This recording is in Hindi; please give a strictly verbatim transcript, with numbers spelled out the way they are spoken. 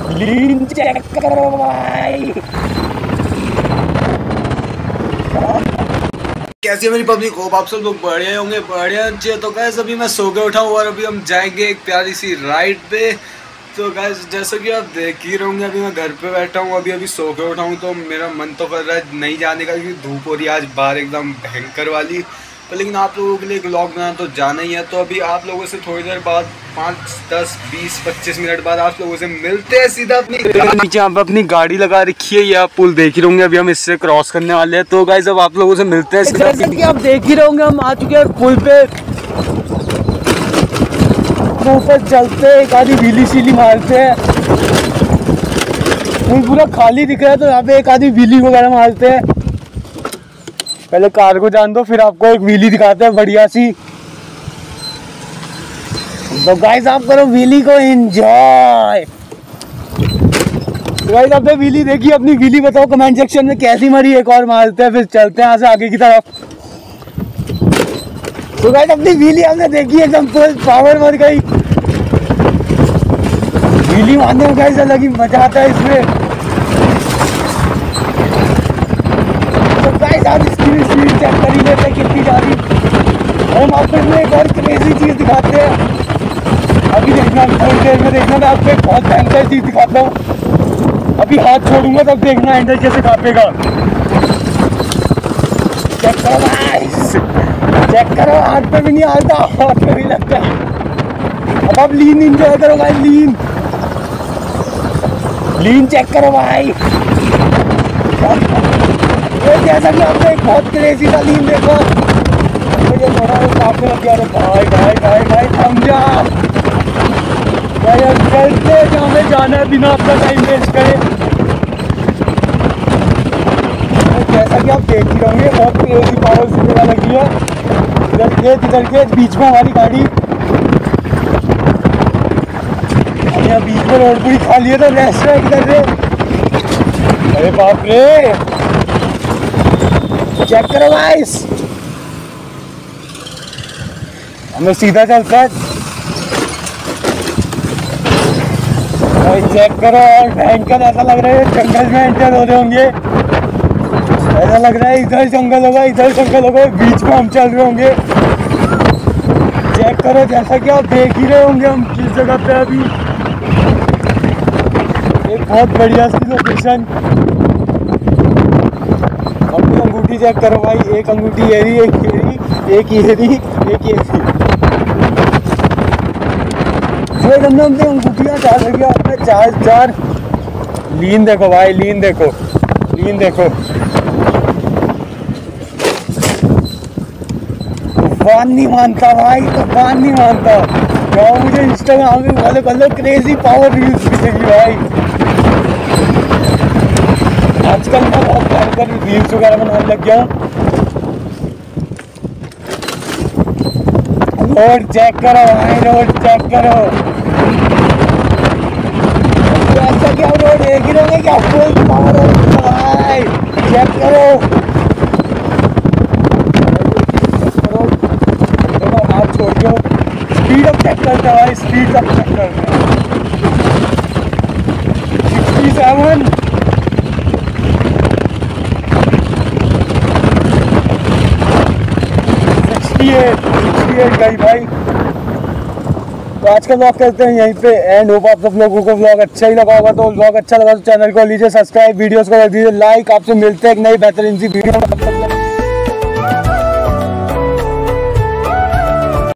लीन चेक करो भाई। कैसी है मेरी पब्लिक, होप आप सब लोग बढ़िया होंगे, बढ़िया अच्छे। तो गाइस अभी मैं सो के उठा हूँ और अभी हम जाएंगे एक प्यारी सी राइड पे। तो गाइस जैसा कि आप देख ही रहोगे, अभी मैं घर पे बैठा हूँ, अभी अभी सो के उठा हूँ। तो मेरा मन तो कर रहा है नहीं जाने का, क्योंकि धूप हो रही है आज बाहर एकदम भयंकर वाली। तो लेकिन आप लोगों के लिए एक व्लॉग बनाना तो जाना ही है। तो अभी आप लोगों से थोड़ी देर बाद पाँच दस बीस पच्चीस मिनट बाद आप लोगों से मिलते हैं सीधा अपनी नीचे। यहाँ पे अपनी गाड़ी लगा रखी है, ये आप पुल देख ही रहोगे, अभी हम इससे क्रॉस करने वाले हैं। तो गाइस अब आप लोगों से मिलते हैं सीधा। जैसे कि आप देख ही रहोगे, हम आ चुके हैं पुल पे। ऊपर चलते हैं, एक आधी व्हीली शीली मारते हैं। पुल पूरा खाली दिख रहा है, तो यहाँ पे एक आधी व्हीली वगैरह मारते हैं। पहले कार को जान दो, फिर आपको एक व्हीली दिखाते हैं बढ़िया सी। तो गाइस आप करो व्हीली को एंजॉय। तो गाइस आपने व्हीली देखी, अपनी व्हीली बताओ कमेंट सेक्शन में कैसी मरी। एक और मारते हैं, फिर चलते हैं यहाँ से आगे की तरफ। तो गाइस अपनी व्हीली हमने देखी, एकदम फुल पावर मर गई। व्हीली मारने में गाइस अलग ही मजा आता है इसमें। तो गाइस आप इसकी स्पीड चेक कर ही लेते हैं कितनी जा रही। हम आपको इसमें एक और क्रेजी चीज दिखाते हैं, अभी देखना, थोड़ी देर में देखना। मैं आपको एक बहुत भयंकर चीज दिखाता हूँ, अभी हाथ छोड़ूंगा तब देखना हैंडल कैसे कांपेगा। चेक करो गाइस, चेक करो, हाथ पे भी नहीं आता, हाथ पे भी लगता है। अब आप लीन एंजॉय करो भाई, लीन लीन चेक करो भाई। ये जैसा कि आपने एक बहुत क्रेजी सा लीन देखा, मुझे थोड़ा काफी लग गया। भाई भाई भाई भाई थम जा भाई, अब चलते जहाँ में जाना है बिना अपना टाइम वेस्ट करे। तो जैसा कि आप देख ही रहोगे, बहुत क्रेजी पावर से जगह लगी है। इधर खेत इधर खेत, बीच में हमारी गाड़ी। हम यहाँ बीच में रोड पूरी खाली है, तो रेस्ट है इधर से। अरे बाप रे, चेक करो गाइस, हमें सीधा चलता है भाई। चेक करो, और भयंकर ऐसा लग रहा है जंगल में एंटर हो रहे होंगे। ऐसा लग रहा है इधर जंगल होगा, इधर जंगल होगा, बीच में हम चल रहे होंगे। चेक करो, जैसा कि आप देख ही रहे होंगे हम किस जगह पे अभी। एक बहुत बढ़िया सी लोकेशन। अपनी अंगूठी चेक करो भाई, एक अंगूठी ये रही, एक ये रही, एक ये रही, एक ये रही। फिर हमने अपनी अंगूठियाँ चार लगी, अपने चार चार। लीन देखो भाई, लीन देखो, लीन देखो। तूफान नहीं मानता भाई, तूफान नहीं मानता। जाओ मुझे इंस्टाग्राम में फॉलो कर लो, क्रेजी पावर रील्स दिखेगी भाई। आजकल मैं बहुत भयंकर रील्स वगैरह बनाने लग गया हूँ। रोड चेक करो भाई, रोड चेक करो। ऐसा क्या रोड देख ही रहोगे, क्या फुल पावर भाई। चेक करो, हाथ छोड़ दो। स्पीड अप चेक करता है भाई, स्पीड अप चेक करता है। Sixty seven, sixty eight, sixty eight गई भाई। तो आज का व्लॉग करते हैं यहीं पे एंड। होप आप सब लोगों को व्लॉग अच्छा ही लगा होगा। तो व्लॉग अच्छा लगा तो चैनल को लीजिए सब्सक्राइब, वीडियोस को कर दीजिए लाइक। आपसे मिलते हैं एक नई बेहतरीन सी वीडियो में।